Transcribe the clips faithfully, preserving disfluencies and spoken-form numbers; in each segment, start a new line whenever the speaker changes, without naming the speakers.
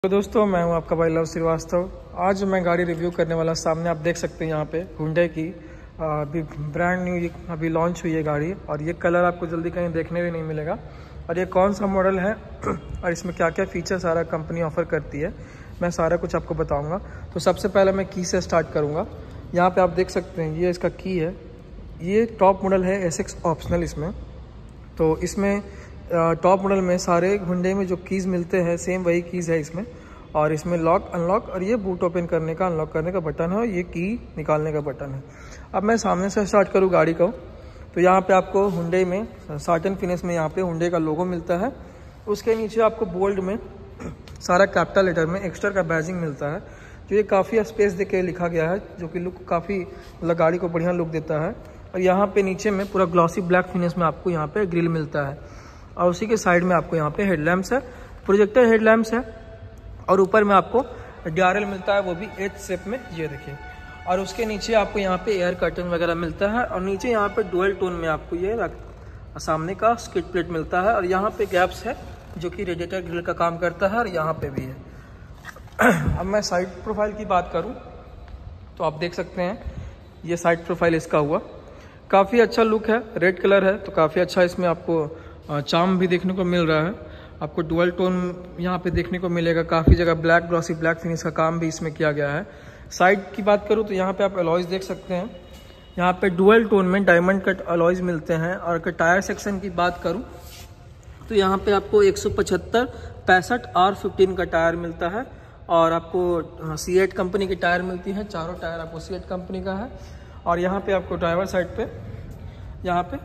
तो दोस्तों, मैं हूं आपका भाई लव श्रीवास्तव। आज मैं गाड़ी रिव्यू करने वाला। सामने आप देख सकते हैं यहाँ पे हुंडई की अभी ब्रांड न्यू अभी लॉन्च हुई है गाड़ी, और ये कलर आपको जल्दी कहीं देखने भी नहीं मिलेगा। और ये कौन सा मॉडल है और इसमें क्या क्या फीचर सारा कंपनी ऑफर करती है, मैं सारा कुछ आपको बताऊँगा। तो सबसे पहले मैं की से स्टार्ट करूँगा। यहाँ पर आप देख सकते हैं ये इसका की है। ये टॉप मॉडल है एस एक्स ऑप्शनल। इसमें तो इसमें टॉप मॉडल में सारे हुंडई में जो कीज़ मिलते हैं सेम वही कीज़ है इसमें। और इसमें लॉक अनलॉक और ये बूट ओपन करने का अनलॉक करने का बटन है, और ये की निकालने का बटन है। अब मैं सामने से स्टार्ट करूँ गाड़ी को, तो यहाँ पे आपको हुंडई में साटन फिनिश में यहाँ पे हुंडई का लोगो मिलता है। उसके नीचे आपको बोल्ड में सारा कैपिटल लेटर में एक्स्ट्रा का बैजिंग मिलता है, जो ये काफ़ी स्पेस दे के लिखा गया है, जो कि लुक काफ़ी मतलब गाड़ी को बढ़िया लुक देता है। और यहाँ पे नीचे में पूरा ग्लॉसी ब्लैक फिनिश में आपको यहाँ पे ग्रिल मिलता है, और उसी के साइड में आपको यहाँ पे हेडलैम्प्स है, प्रोजेक्टर हेडलैम्प्स है, और ऊपर में आपको डी आर एल मिलता है, वो भी एच शेप में, ये देखिए। और उसके नीचे आपको यहाँ पे एयर कर्टन वगैरह मिलता है, और नीचे यहाँ पे डुअल टोन में आपको ये सामने का स्किड प्लेट मिलता है। और यहाँ पे गैप्स है जो कि रेडिएटर ग्रिल का काम करता है, और यहाँ पे भी है। अब मैं साइड प्रोफाइल की बात करूँ तो आप देख सकते हैं ये साइड प्रोफाइल इसका हुआ, काफ़ी अच्छा लुक है। रेड कलर है तो काफ़ी अच्छा इसमें आपको चार्म भी देखने को मिल रहा है। आपको डुअल टोन यहाँ पे देखने को मिलेगा, काफ़ी जगह ब्लैक ग्लॉसी ब्लैक फिनिश का काम भी इसमें किया गया है। साइड की बात करूँ तो यहाँ पे आप अलॉयज़ देख सकते हैं, यहाँ पे डुअल टोन में डायमंड कट अलॉयज़ मिलते हैं। और अगर टायर सेक्शन की बात करूँ तो यहाँ पे आपको एक सौ पचहत्तर पैंसठ आर फिफ्टीन का टायर मिलता है, और आपको सी एट कंपनी की टायर मिलती है। चारों टायर आपको सी एट कंपनी का है। और यहाँ पे आपको ड्राइवर साइड पे यहाँ पे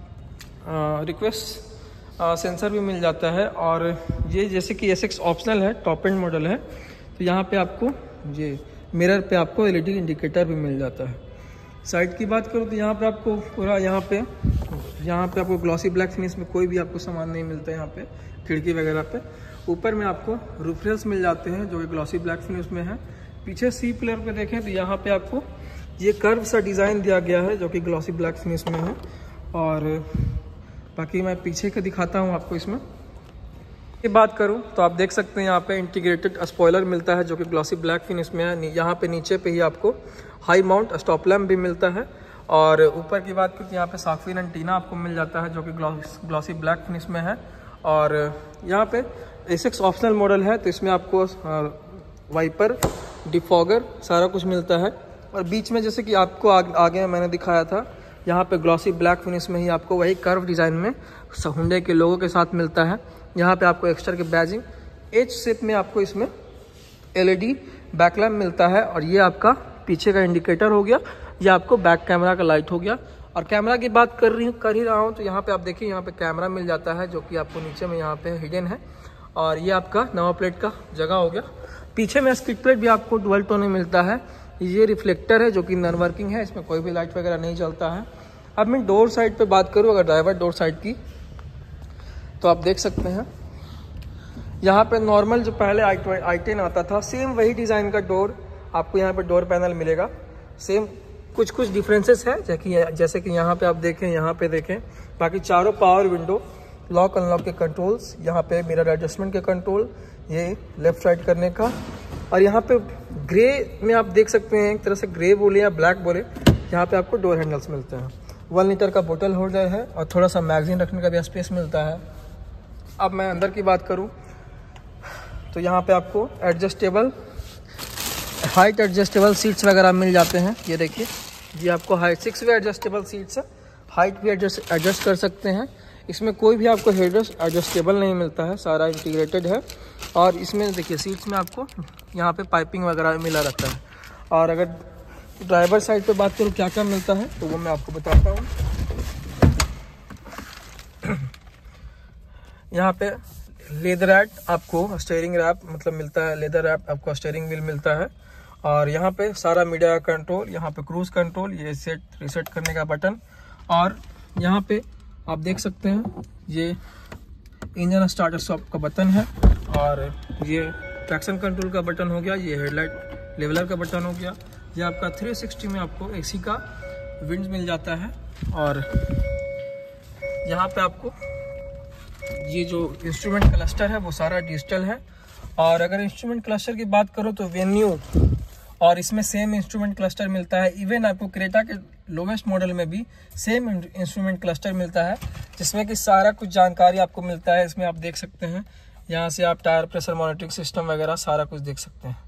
रिक्वेस्ट सेंसर भी मिल जाता है। और ये जैसे कि एस एक्स ऑप्शनल है, टॉप एंड मॉडल है, तो यहाँ पे आपको ये मिरर पे आपको एल ई डी इंडिकेटर भी मिल जाता है। साइड की बात करूँ तो यहाँ पे आपको पूरा यहाँ पे यहाँ पे आपको ग्लॉसी ब्लैक फिनिश में कोई भी आपको सामान नहीं मिलता है। यहाँ पे खिड़की वगैरह पे ऊपर में आपको रूफ रेल्स मिल जाते हैं, जो कि ग्लॉसी ब्लैक फिनिश में है। पीछे सी पिलर पे देखें तो यहाँ पे आपको ये कर्व सा डिज़ाइन दिया गया है, जो कि ग्लॉसी ब्लैक फिनिश में है। और बाकी मैं पीछे का दिखाता हूँ आपको। इसमें की बात करूँ तो आप देख सकते हैं यहाँ पे इंटीग्रेटेड स्पॉइलर मिलता है, जो कि ग्लॉसी ब्लैक फिनिश में है। यहाँ पे नीचे पे ही आपको हाई माउंट स्टॉप लैम्प भी मिलता है। और ऊपर की बात करूँ तो यहाँ पे साफिर एंटीना आपको मिल जाता है, जो कि ग्लॉसी ब्लैक फिनिश में है। और यहाँ पे एस एक्स ऑप्शनल मॉडल है, तो इसमें आपको वाइपर डिफॉगर सारा कुछ मिलता है। और बीच में जैसे कि आपको आग, आगे मैंने दिखाया था, यहाँ पे ग्लॉसी ब्लैक फिनिश में ही आपको वही कर्व डिज़ाइन में हुंडई के लोगों के साथ मिलता है। यहाँ पे आपको एक्स्ट्रा के बैजिंग एच शेप में आपको इसमें एल ई डी बैकलैम्प मिलता है। और ये आपका पीछे का इंडिकेटर हो गया, ये आपको बैक कैमरा का लाइट हो गया। और कैमरा की बात कर रही कर ही रहा हूँ तो यहाँ पे आप देखिए, यहाँ पे कैमरा मिल जाता है, जो कि आपको नीचे में यहाँ पे हिडन है। और ये आपका नंबर प्लेट का जगह हो गया। पीछे में स्किड प्लेट भी आपको डुअल टोन में मिलता है। ये रिफ्लेक्टर है, जो कि नॉन वर्किंग है, इसमें कोई भी लाइट वगैरह नहीं चलता है। अब मैं डोर साइड पे बात करूँ, अगर ड्राइवर डोर साइड की, तो आप देख सकते हैं यहाँ पे नॉर्मल जो पहले आई टेन आता था, सेम वही डिज़ाइन का डोर आपको यहाँ पे डोर पैनल मिलेगा। सेम कुछ कुछ डिफरेंसेस है, जैसे कि यहाँ पे आप देखें, यहाँ पे देखें, बाकी चारों पावर विंडो, लॉक अनलॉक के कंट्रोल्स, यहाँ पे मिरर एडजस्टमेंट के कंट्रोल, ये लेफ्ट राइट करने का। और यहाँ पे ग्रे में आप देख सकते हैं, एक तरह से ग्रे बोले या ब्लैक बोले, यहाँ पे आपको डोर हैंडल्स मिलते हैं। वन लीटर का बोतल होल्डर है, और थोड़ा सा मैगजीन रखने का भी स्पेस मिलता है। अब मैं अंदर की बात करूँ तो यहाँ पे आपको एडजस्टेबल हाइट एडजस्टेबल सीट्स वगैरह मिल जाते हैं। ये देखिए, ये आपको height six way adjustable seats है, हाइट भी एडजस्ट एडजस्ट कर सकते हैं। इसमें कोई भी आपको हेडरेस्ट एडजस्टेबल नहीं मिलता है, सारा इंटीग्रेटेड है। और इसमें देखिए सीट्स में आपको यहाँ पे पाइपिंग वगैरह मिला रहता है। और अगर ड्राइवर साइड पे बात करूँ क्या क्या मिलता है, तो वो मैं आपको बताता हूँ। यहाँ पे लेदर रैप आपको स्टीयरिंग रैप मतलब मिलता है, लेदर रैप आपको स्टीयरिंग व्हील मिलता है। और यहाँ पे सारा मीडिया कंट्रोल, यहाँ पे क्रूज कंट्रोल, ये सेट रिसेट करने का बटन। और यहाँ पे आप देख सकते हैं ये इंजन स्टार्टर स्टॉप का बटन है, और ये ट्रैक्शन कंट्रोल का बटन हो गया, ये हेडलाइट लेवलर का बटन हो गया। ये आपका थ्री सिक्सटी में आपको एसी का विंड मिल जाता है। और यहाँ पे आपको ये जो इंस्ट्रूमेंट क्लस्टर है वो सारा डिजिटल है। और अगर इंस्ट्रूमेंट क्लस्टर की बात करो तो वेन्यू और इसमें सेम इंस्ट्रूमेंट क्लस्टर मिलता है। इवन आपको क्रेटा के लोवेस्ट मॉडल में भी सेम इंस्ट्रूमेंट क्लस्टर मिलता है, जिसमें कि सारा कुछ जानकारी आपको मिलता है। इसमें आप देख सकते हैं, यहाँ से आप टायर प्रेशर मॉनिटरिंग सिस्टम वगैरह सारा कुछ देख सकते हैं।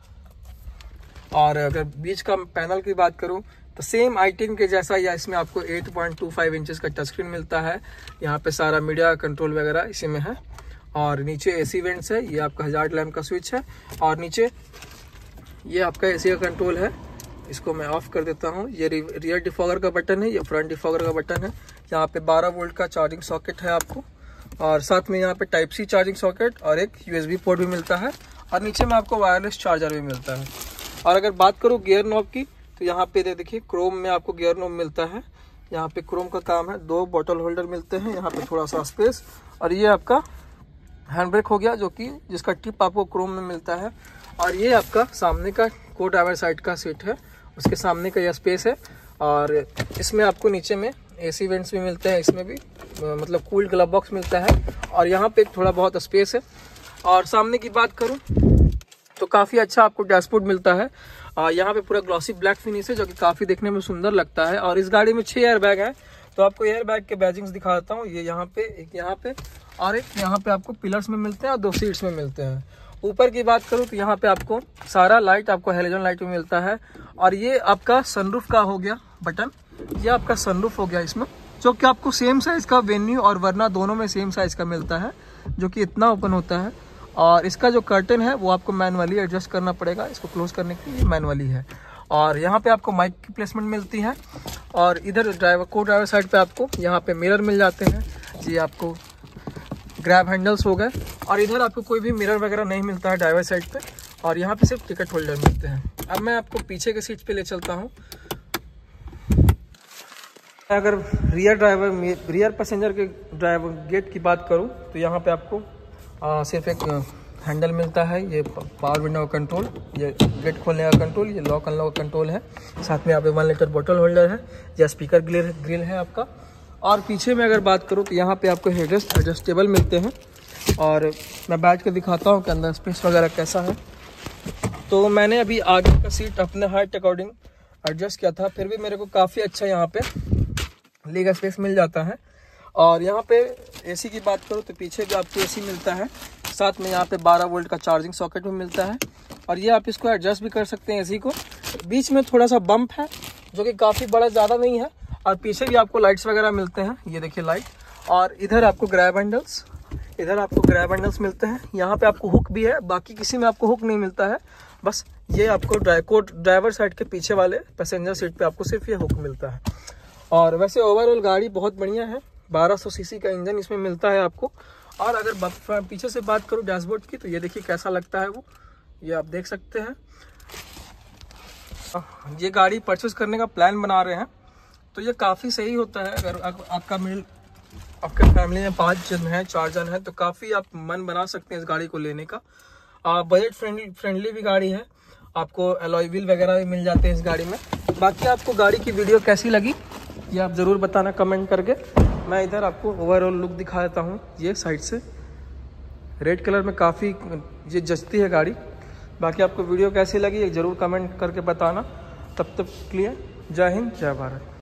और अगर बीच का पैनल की बात करूँ तो सेम आई टेन के जैसा, या इसमें आपको eight point two five inches का टच स्क्रीन मिलता है। यहाँ पे सारा मीडिया कंट्रोल वगैरह इसी में है। और नीचे एसी वेंट्स है, ये आपका हजार्ड लैम्प का स्विच है। और नीचे ये आपका एसी का कंट्रोल है, इसको मैं ऑफ कर देता हूँ। ये रियर डिफॉगर का बटन है, ये फ्रंट डिफॉगर का बटन है। यहाँ पे बारह वोल्ट का चार्जिंग सॉकेट है आपको, और साथ में यहाँ पे टाइप सी चार्जिंग सॉकेट और एक यूएसबी पोर्ट भी मिलता है। और नीचे में आपको वायरलेस चार्जर भी मिलता है। और अगर बात करूँ गियर नॉब की तो यहाँ पे देखिए क्रोम में आपको गियर नॉब मिलता है। यहाँ पे क्रोम का काम है। दो बॉटल होल्डर मिलते हैं, यहाँ पे थोड़ा सा स्पेस। और ये आपका हैंड ब्रेक हो गया, जो कि जिसका टिप आपको क्रोम में मिलता है। और ये आपका सामने का को ड्राइवर साइड का सीट है, उसके सामने का यह स्पेस है। और इसमें आपको नीचे में एसी वेंट्स भी मिलते हैं, इसमें भी मतलब कूल्ड ग्लव बॉक्स मिलता है। और यहाँ पे थोड़ा बहुत स्पेस है। और सामने की बात करूँ तो काफ़ी अच्छा आपको डैशबोर्ड मिलता है। आ, यहाँ पे पूरा ग्लॉसी ब्लैक फिनिश है, जो कि काफ़ी देखने में सुंदर लगता है। और इस गाड़ी में छह एयर बैग है, तो आपको एयर बैग के बैजिंग्स दिखा देता हूँ। ये यहाँ पे, एक यहाँ पे और एक यहाँ पे आपको पिलर्स में मिलते हैं और दो सीट्स में मिलते हैं। ऊपर की बात करूँ तो यहाँ पे आपको सारा लाइट, आपको हेलोजन लाइट में मिलता है। और ये आपका सनरूफ का हो गया बटन, ये आपका सनरूफ हो गया इसमें, जो कि आपको सेम साइज़ का वेन्यू और वरना दोनों में सेम साइज़ का मिलता है, जो कि इतना ओपन होता है। और इसका जो कर्टन है वो आपको मैनुअली एडजस्ट करना पड़ेगा, इसको क्लोज करने के लिए मैनुअली है। और यहाँ पे आपको माइक की प्लेसमेंट मिलती है। और इधर ड्राइवर को ड्राइवर साइड पे आपको यहाँ पे मिरर मिल जाते हैं, ये आपको ग्रैब हैंडल्स हो गए। और इधर आपको कोई भी मिरर वगैरह नहीं मिलता है ड्राइवर साइड पे। और यहाँ पे सिर्फ टिकट होल्डर मिलते हैं। अब मैं आपको पीछे के सीट पे ले चलता हूँ। अगर रियर ड्राइवर रियर पैसेंजर के ड्राइवर गेट की बात करूँ तो यहाँ पे आपको आ, सिर्फ एक हैंडल मिलता है, ये पावर विंडो का कंट्रोल, ये गेट खोलने का कंट्रोल, ये लॉक अनलॉक का कंट्रोल है। साथ में यहाँ पे वन लीटर बोतल होल्डर है, या स्पीकर ग्रिल ग्रिल है आपका। और पीछे में अगर बात करूँ तो यहाँ पे आपको हेडरेस्ट एडजस्टेबल मिलते हैं। और मैं बैठ के दिखाता हूँ कि अंदर स्पेस वगैरह कैसा है। तो मैंने अभी आगे का सीट अपने हाइट अकॉर्डिंग एडजस्ट किया था, फिर भी मेरे को काफ़ी अच्छा यहाँ पे लेग स्पेस मिल जाता है। और यहाँ पे एसी की बात करूँ तो पीछे भी आपको एसी मिलता है, साथ में यहाँ पे बारह वोल्ट का चार्जिंग सॉकेट भी मिलता है। और ये आप इसको एडजस्ट भी कर सकते हैं एसी को। बीच में थोड़ा सा बम्प है, जो कि काफ़ी बड़ा, ज़्यादा नहीं है। और पीछे भी आपको लाइट्स वगैरह मिलते हैं, ये देखिए लाइट। और इधर आपको ग्रैब हैंडल्स, इधर आपको ग्रैब हैंडल्स मिलते हैं। यहाँ पे आपको हुक भी है, बाकी किसी में आपको हुक नहीं मिलता है। बस ये आपको ड्राइव ड्राइवर साइड के पीछे वाले पैसेंजर सीट पे आपको सिर्फ ये हुक मिलता है। और वैसे ओवरऑल गाड़ी बहुत बढ़िया है, बारह सौ सीसी का इंजन इसमें मिलता है आपको। और अगर पीछे से बात करूँ डैशबोर्ड की तो ये देखिए कैसा लगता है वो, ये आप देख सकते हैं। ये गाड़ी परचेस करने का प्लान बना रहे हैं तो ये काफ़ी सही होता है। अगर आपका मिल आपके फैमिली में पाँच जन हैं, चार जन हैं, तो काफ़ी आप मन बना सकते हैं इस गाड़ी को लेने का। बजट फ्रेंडली फ्रेंडली भी गाड़ी है, आपको अलॉय व्हील वगैरह भी मिल जाते हैं इस गाड़ी में। बाकी आपको गाड़ी की वीडियो कैसी लगी ये आप ज़रूर बताना कमेंट करके। मैं इधर आपको ओवरऑल लुक दिखा देता हूँ। ये साइड से रेड कलर में काफ़ी ये जचती है गाड़ी। बाकी आपको वीडियो कैसी लगी ये ज़रूर कमेंट करके बताना। तब तक के लिए जय हिंद, जय भारत।